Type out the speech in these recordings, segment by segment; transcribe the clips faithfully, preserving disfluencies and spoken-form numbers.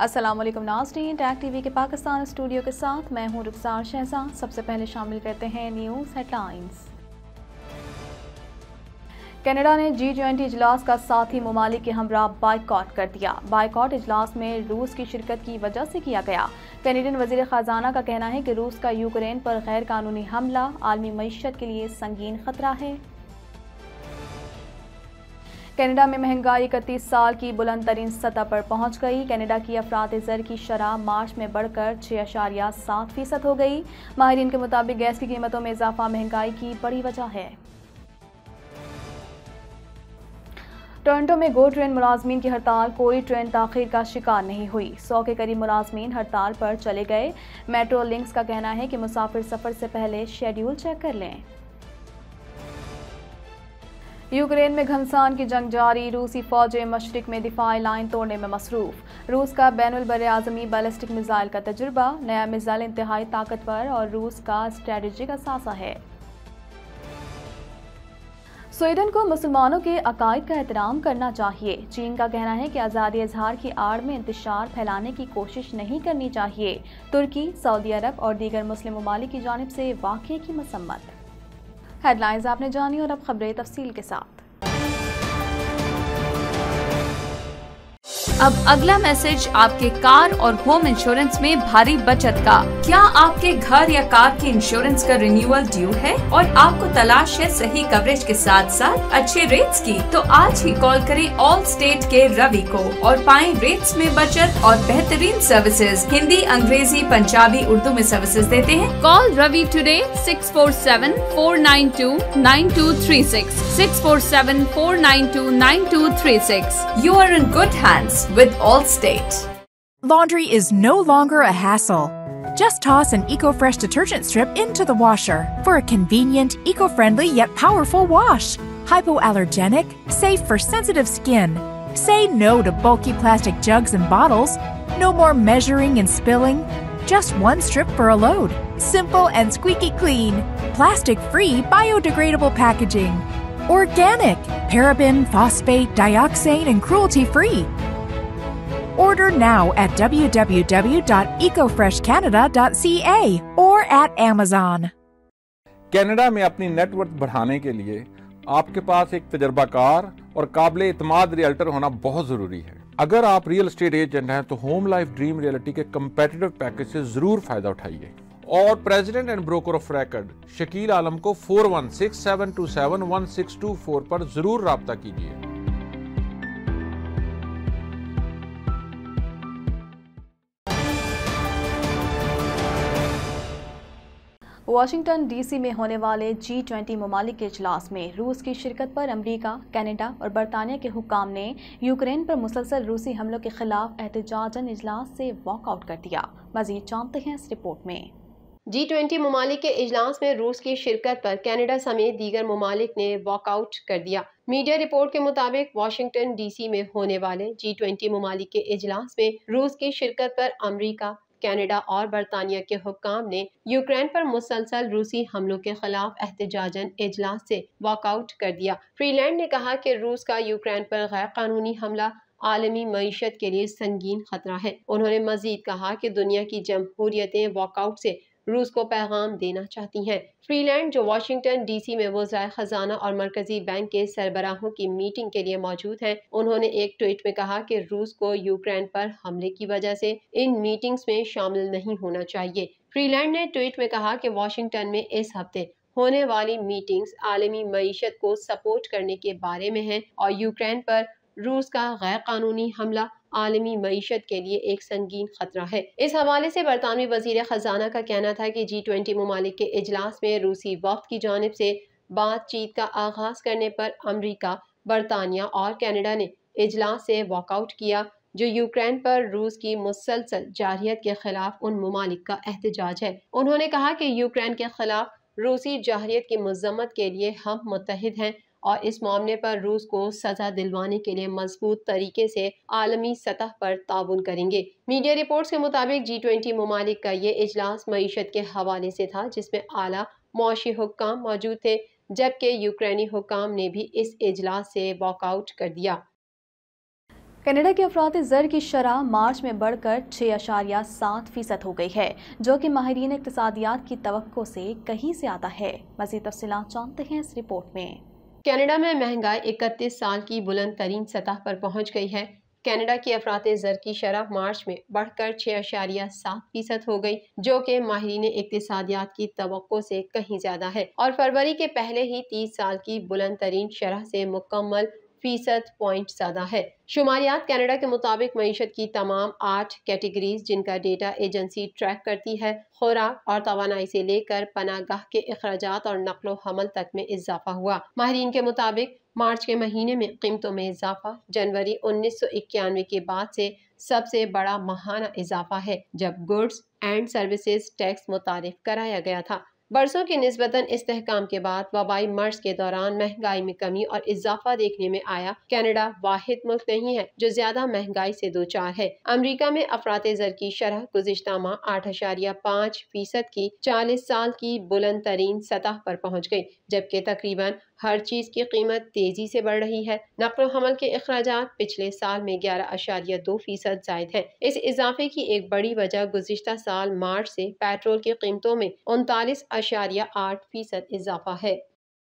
अस्सलाम वालेकुम नाज़रीन, टैग टीवी के पाकिस्तान स्टूडियो के साथ मैं हूं रुखसार शहजाद। सबसे पहले शामिल करते हैं न्यूज़ हेडलाइंस। कनाडा ने जी ट्वेंटी इजलास का साथी ममालिक के हमरा बाइकआउट कर दिया। बाइकआउट इजलास में रूस की शिरकत की वजह से किया गया। कैनेडियन वजीर खजाना का कहना है कि रूस का यूक्रेन पर गैर कानूनी हमला आलमी मईशत के लिए संगीन खतरा है। कनाडा में महंगाई इकतीस साल की बुलंद तरीन सतह पर पहुंच गई। कनाडा की अफराद ज़र की शरह मार्च में बढ़कर छः अशारिया सात फीसद हो गई। माहिरीन के मुताबिक गैस की कीमतों में इजाफा महंगाई की बड़ी वजह है। टोरंटो में गो ट्रेन मुलाजमीन की हड़ताल कोई ट्रेन ताखीर का शिकार नहीं हुई। सौ के करीब मुलाजमीन हड़ताल पर चले गए। मेट्रो लिंक्स का कहना है कि मुसाफिर सफर से पहले शेड्यूल चेक कर लें। यूक्रेन में घमसान की जंग जारी। रूसी फौजें मशरिक में दिफाई लाइन तोड़ने में मसरूफ। रूस का बैनुल बर आज़मी बैलिस्टिक मिसाइल का तजुर्बा। नया मिसाइल इंतहाई ताकतवर और रूस का स्ट्रेटेजिक असासा है। स्वीडन को मुसलमानों के अकायद का एहतराम करना चाहिए। चीन का कहना है कि आज़ादी इजहार की आड़ में इंतशार फैलाने की कोशिश नहीं करनी चाहिए। तुर्की, सऊदी अरब और दीगर मुस्लिम ममालिक की जानिब से वाक़ये की मसम्मत। हेडलाइंस आपने जानी और अब खबरें तफसील के साथ। अब अगला मैसेज आपके कार और होम इंश्योरेंस में भारी बचत का। क्या आपके घर या कार के इंश्योरेंस का रिन्यूअल ड्यू है और आपको तलाश है सही कवरेज के साथ साथ अच्छे रेट्स की? तो आज ही कॉल करें ऑल स्टेट के रवि को और पाएं रेट्स में बचत और बेहतरीन सर्विसेज। हिंदी, अंग्रेजी, पंजाबी, उर्दू में सर्विसेज देते हैं। Call Ravi today six four seven four nine two nine two three six six four seven four nine two nine two three six. You are in good hands with Allstate. Laundry is no longer a hassle. Just toss an EcoFresh detergent strip into the washer for a convenient, eco-friendly yet powerful wash. Hypoallergenic, safe for sensitive skin. Say no to bulky plastic jugs and bottles. No more measuring and spilling. Just one strip for a load. Simple and squeaky clean. Plastic-free, biodegradable packaging. Organic, paraben, phosphate, dioxane, and cruelty-free. Order now at w w w dot eco fresh canada dot c a or at Amazon. Canada में अपनी net worth बढ़ाने के लिए आपके पास एक तजर्बाकार और काबिल इत्माद realtor होना बहुत जरूरी है। अगर आप रियल एस्टेट एजेंट हैं तो होम लाइफ ड्रीम रियलिटी के कंपेटिटिव पैकेज से जरूर फायदा उठाइए। और president and broker of record Shakeel Alam को four one six seven two seven one six two four पर जरूर राब्ता कीजिए। वाशिंगटन डीसी में होने वाले जी ट्वेंटी ममालिक के इजलास में रूस की शिरकत पर अमरीका, कनाडा और बरतानिया के हुक्काम ने यूक्रेन पर मुसलसल रूसी हमलों के खिलाफ एहतजाजन इजलास से वॉकआउट कर दिया। मजीद जानते हैं इस रिपोर्ट में। जी ट्वेंटी ममालिक के इजलास में रूस की शिरकत पर कनाडा समेत दीगर ममालिक ने वॉकआउट कर दिया। मीडिया रिपोर्ट के मुताबिक वाशिंगटन डीसी में होने वाले जी ट्वेंटी ममालिक के इजलास में रूस की शिरकत पर अमरीका, कनाडा और बरतानिया के हुक्काम ने यूक्रेन पर मुसलसल रूसी हमलों के खिलाफ एहतजाजन इजलास से वॉकआउट कर दिया। फ्रीलैंड ने कहा कि रूस का यूक्रेन पर गैर कानूनी हमला आलमी मईशत के लिए संगीन खतरा है। उन्होंने मजीद कहा कि दुनिया की जमहूरियतें वॉकआउट से रूस को पैगाम देना चाहती हैं। फ्रीलैंड जो वाशिंगटन डीसी में वज़ाए खजाना और मरकजी बैंक के सरबराहों की मीटिंग के लिए मौजूद हैं, उन्होंने एक ट्वीट में कहा कि रूस को यूक्रेन पर हमले की वजह से इन मीटिंग्स में शामिल नहीं होना चाहिए। फ्रीलैंड ने ट्वीट में कहा कि वाशिंगटन में इस हफ्ते होने वाली मीटिंग्स आलमी मईशत को सपोर्ट करने के बारे में है और यूक्रेन पर रूस का गैर कानूनी हमला आलमी मईशत के लिए एक संगीन खतरा है। इस हवाले से बरतानवी वजीर खजाना का कहना था कि जी ट्वेंटी ममालिक के इजलास में रूसी वफ्द की जानिब से बातचीत का आगाज करने पर अमरीका, बरतानिया और कनाडा ने इजलास से वॉकआउट किया, जो यूक्रेन पर रूस की मुसलसल जारहियत के खिलाफ उन ममालिक का एहतजाज है। उन्होंने कहा कि यूक्रेन के खिलाफ रूसी जारहियत की मजम्मत के लिए हम मुत्तहिद हैं और इस मामले पर रूस को सजा दिलवाने के लिए मजबूत तरीके से आलमी सतह पर ताउन करेंगे। मीडिया रिपोर्ट्स के मुताबिक जी ट्वेंटी ममालिक का ये इजलास मईशत के हवाले से था, जिसमें आला मुआशी हुक्काम मौजूद थे, जबकि यूक्रेनी हुक्काम ने भी इस इजलास से वॉकआउट कर दिया। कनाडा की अफरात ज़र की शरह मार्च में बढ़कर छः अशारिया सात फीसद हो गई है, जो कि माहिरीन इक्तिसादियात की तवक्को से कहीं ज़्यादा है। मज़ीद तफ़सीलात जानते हैं इस रिपोर्ट में। कनाडा में महंगाई इकतीस साल की बुलंद तरीन सतह पर पहुँच गई है। कनाडा की अफरात ज़र की शरह मार्च में बढ़कर छः अशारिया सात फीसद हो गई, जो कि माहिरीन इक्तिसादियात की तवक्को से कहीं ज़्यादा है और फरवरी के पहले ही तीस साल की बुलंद तरीन शरह से मुकम्मल फीसद पॉइंट ज़्यादा है। शुमारियात कनाडा के मुताबिक मईशत की तमाम आठ कैटेगरीज जिनका डेटा एजेंसी ट्रैक करती है, खुराक और तवानाई से लेकर पनागाह के अखराजात और नकलो हमल तक में इजाफा हुआ। माहिरीन के मुताबिक मार्च के महीने में कीमतों में इजाफा जनवरी उन्नीस सौ इक्यानवे के बाद से सबसे बड़ा माहाना इजाफा है, जब गुड्स एंड सर्विसेज टैक्स मुतारिफ कराया गया था। बरसों की निस्बतन इस्तेहकाम के बाद वबाई मर्ज के दौरान महंगाई में कमी और इजाफा देखने में आया। कनाडा वाहिद मुल्क नहीं है जो ज्यादा महंगाई से दो चार है। अमरीका में अफरात ज़र की शरह गुज़िश्ता माह आठ अशारिया पाँच फीसद की चालीस साल की बुलंद तरीन सतह पर पहुँच गई, जबकि तकरीबन हर चीज की कीमत तेजी से बढ़ रही है। नकल हमल के अखराजात पिछले साल में ग्यारह अशारिया दो फीसद जायद है। इस इजाफे की एक बड़ी वजह गुज़िश्ता साल मार्च से पेट्रोल की कीमतों में उनतालीस अशारिया आठ फीसद इजाफा है।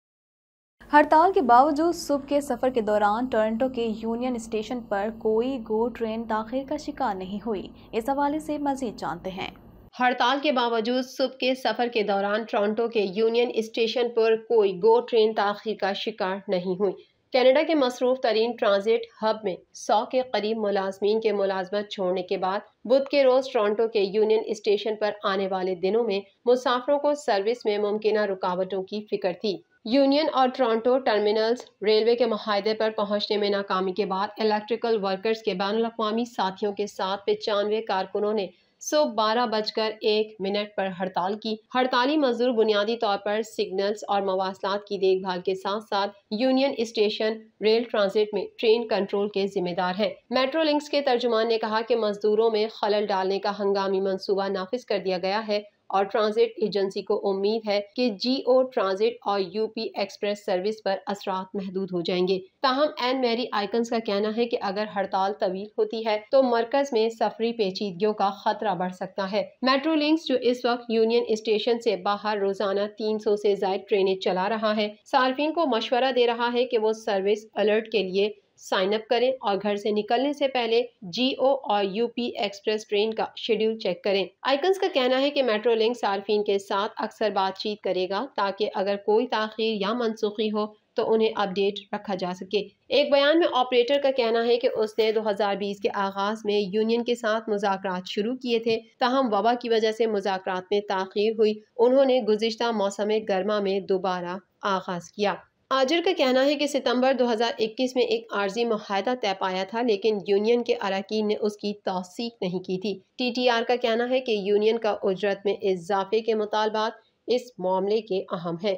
हड़ताल के बावजूद सुबह के सफर के दौरान टोरंटो के यूनियन स्टेशन पर कोई गो ट्रेन ताखिर का शिकार नहीं हुई। इस हवाले से मजीद जानते हैं। हड़ताल के बावजूद सुबह के सफर के दौरान टोरंटो के यूनियन स्टेशन पर कोई गो ट्रेन ताखिर का शिकार नहीं हुई। कनाडा के मसरूफ तरीन ट्रांजिट हब में सौ के करीब मुलाजमीन के मुलाजमत छोड़ने के बाद बुध के रोज टोरंटो के यूनियन स्टेशन पर आने वाले दिनों में मुसाफिरों को सर्विस में मुमकिन रुकावटों की फिक्र थी। यूनियन और टोरंटो टर्मिनल्स रेलवे के मुआहदे पर पहुंचने में नाकामी के बाद इलेक्ट्रिकल वर्कर्स के बैनुल अक़वामी साथियों के साथ पचानवे कारकुनों ने सुबह बारह बजकर एक मिनट पर हड़ताल की। हड़ताली मजदूर बुनियादी तौर पर सिग्नल्स और मवासलात की देखभाल के साथ साथ यूनियन स्टेशन रेल ट्रांजिट में ट्रेन कंट्रोल के जिम्मेदार हैं। मेट्रो लिंक्स के तर्जुमान ने कहा कि मजदूरों में खलल डालने का हंगामी मंसूबा नाफिज कर दिया गया है और ट्रांजिट एजेंसी को उम्मीद है कि जीओ ट्रांजिट और यूपी एक्सप्रेस सर्विस पर असरात महदूद हो जाएंगे। ताहम एन मैरी आइकन्स का कहना है कि अगर हड़ताल तवील होती है तो मरकज में सफरी पेचीदगियों का खतरा बढ़ सकता है। मेट्रो लिंक्स जो इस वक्त यूनियन स्टेशन से बाहर रोजाना तीन सौ से ज्यादा ट्रेनें चला रहा है, सार्फिन को मशवरा दे रहा है कि वो सर्विस अलर्ट के लिए साइन अप करें और घर से निकलने से पहले जीओ और यूपी एक्सप्रेस ट्रेन का शेड्यूल चेक करें। आइकन्स का कहना है कि मेट्रो लिंक सार्फिन के साथ अक्सर बातचीत करेगा ताकि अगर कोई ताखीर या मनसूखी हो तो उन्हें अपडेट रखा जा सके। एक बयान में ऑपरेटर का कहना है कि उसने दो हज़ार बीस के आगाज में यूनियन के साथ मुज़ाकरात शुरू किए थे, ताहम वबा की वजह से मुज़ाकरात में ताखीर हुई। उन्होंने गुज़िश्ता मौसम गर्मा में दोबारा आगाज किया। आजिर का कहना है कि सितंबर दो हज़ार इक्कीस में एक आर्जी मुआहदा तय पाया था, लेकिन यूनियन के अरकान ने उसकी तौसीक नहीं की थी। टीटीआर का कहना है कि यूनियन का उजरत में इजाफे के मुतालबात इस मामले के अहम है।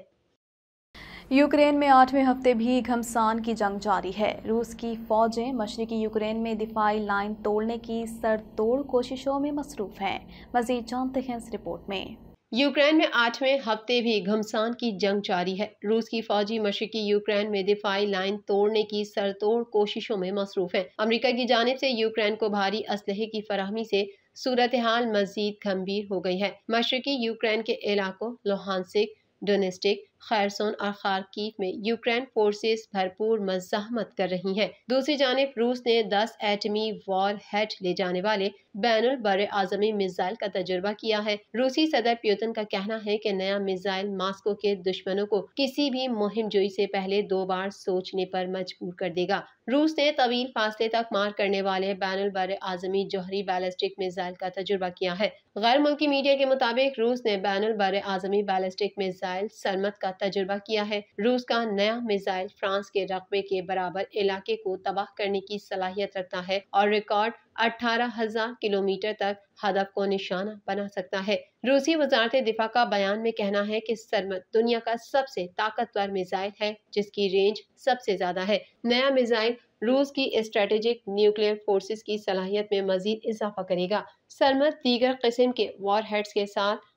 यूक्रेन में आठवें हफ्ते भी घमसान की जंग जारी है। रूस की फौजें मशरकी यूक्रेन में दिफाई लाइन तोड़ने की सरतोड़ कोशिशों में मसरूफ हैं। मजीद जानते हैं इस रिपोर्ट में। यूक्रेन में आठवें हफ्ते भी घमसान की जंग जारी है। रूस की फौजी मशरकी यूक्रेन में दिफाई लाइन तोड़ने की सरतोड़ कोशिशों में मसरूफ है। अमेरिका की जानिब से यूक्रेन को भारी असलहे की फराहमी से सूरत हाल मजीद गंभीर हो गई है। मशरकी यूक्रेन के इलाकों लोहानसिक, डोनेस्टिक, खैरसोन और खार्किव में यूक्रेन फोर्सेस भरपूर मज़ाहमत कर रही हैं। दूसरी जानिब रूस ने दस एटमी वॉर हेड ले जाने वाले बैनुल बरे आज़मी मिसाइल का तजुर्बा किया है। रूसी सदर पुतिन का कहना है कि नया मिसाइल मास्को के दुश्मनों को किसी भी मुहिम जोई से पहले दो बार सोचने पर मजबूर कर देगा। रूस ने तवील फासले तक मार करने वाले बैनुल बरे आज़मी जोहरी बैलिस्टिक मिसाइल का तजुर्बा किया है। गैर मुल्की मीडिया के मुताबिक रूस ने बैनुल बरे आज़मी बैलिस्टिक मिसाइल सरमत का तजुर्बा किया है। रूस का नया मिसाइल फ्रांस के रकबे के बराबर इलाके को तबाह करने की सलाहियत रखता है और रिकॉर्ड अठारह हजार किलोमीटर तक हदफ को निशाना बना सकता है। रूसी वजारत दिफा का बयान में कहना है कि सरमत दुनिया का सबसे ताकतवर मिसाइल है जिसकी रेंज सबसे ज्यादा है। नया मिसाइल रूस की स्ट्रेटेजिक न्यूक्लियर फोर्सेस की सलाहियत में मजीद इजाफा करेगा। सरमत दीगर किस्म के वॉरहेड्स के साथ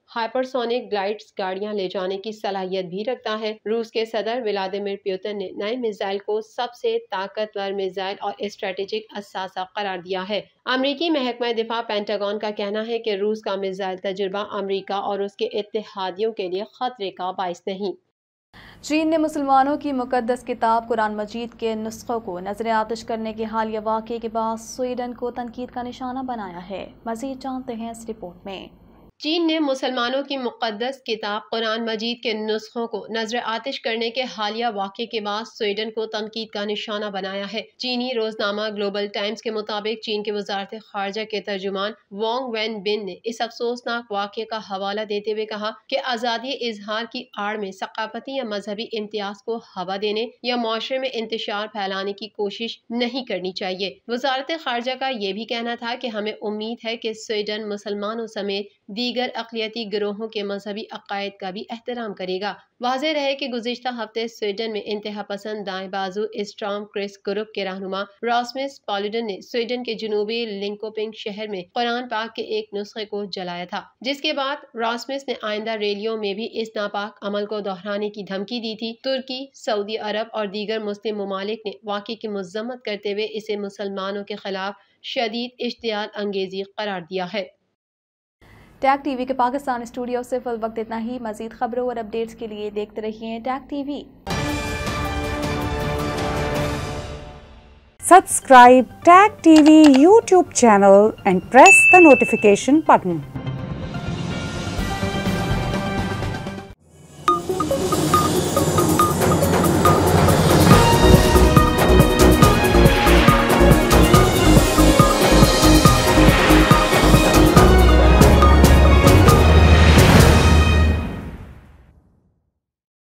हाइपरसोनिक ग्लाइड्स गाड़ियां ले जाने की सलाहियत भी रखता है। रूस के सदर व्लादिमीर पुतिन ने नए मिसाइल को सबसे ताकतवर मिसाइल और स्ट्रेटेजिक असासा करार दिया है। अमरीकी महकमा दिफा पेंटागन का कहना है कि रूस का मिसाइल तजुर्बा अमरीका और उसके इत्तेहादियों के लिए खतरे का बाइस नहीं। चीन ने मुसलमानों की मुकद्दस किताब कुरान मजीद के नुस्खों को नजर आतिश करने के हालिया वाक़े के बाद स्वीडन को तनकीद का निशाना बनाया है। मजीद जानते हैं इस रिपोर्ट में। चीन ने मुसलमानों की मुकद्दस किताब कुरान मजीद के नुस्खों को नजर आतिश करने के हालिया वाक़े के बाद स्वीडन को तनकीद का निशाना बनाया है। चीनी रोजनामा ग्लोबल टाइम्स के मुताबिक चीन के वजारत खारजा के तर्जुमान वांग वेन बिन ने इस अफसोसनाक वाक़े का हवाला देते हुए कहा कि आज़ादी इजहार की आड़ में सकाफती या मजहबी इम्तियाज को हवा देने या माशरे में इंतशार फैलाने की कोशिश नहीं करनी चाहिए। वजारत खारजा का ये भी कहना था कि हमें उम्मीद है कि स्वीडन मुसलमानों समेत दीगर अक़लियती गिरोहों के मजहबी अकायद का भी एहतराम करेगा। वाज़ेह रहे कि गुज़िश्ता हफ्ते स्वीडन में इंतहा पसंद दाएं बाजू स्ट्रॉम क्रिस ग्रुप के रहनुमा रास्मस पालुडन ने स्वीडन के जनूबी लिंकोपिंग शहर में कुरान पाक के एक नुस्खे को जलाया था, जिसके बाद रास्मस ने आइंदा रैलियों में भी इस नापाक अमल को दोहराने की धमकी दी थी। तुर्की, सऊदी अरब और दीगर मुस्लिम ममालिक ने वाक़े की मज़म्मत करते हुए इसे मुसलमानों के खिलाफ शदीद इश्तियाल अंगेजी करार दिया है। टैग टीवी के पाकिस्तान स्टूडियो से फिल वक्त इतना ही। मजीद खबरों और अपडेट्स के लिए देखते रहिए tag TV. Subscribe Tag T V YouTube channel and press the notification button.